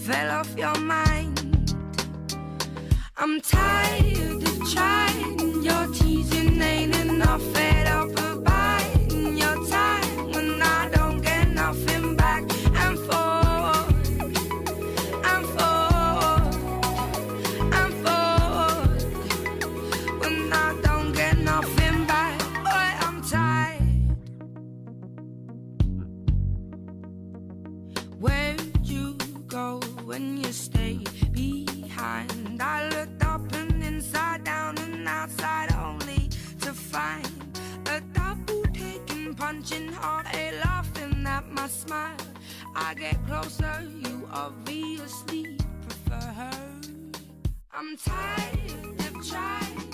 fell off your mind. I'm tired of trying, your teasing ain't enough. Fed up of biding your time when I don't get nothing back. And forward, and forward, and forward, when I don't get nothing back. Boy, I'm tired. Where'd you go when you stayed behind? I looked up and inside, down and outside, only to find a double taking, punching hard, a laughing at my smile. I get closer, you obviously prefer her. I'm tired of trying.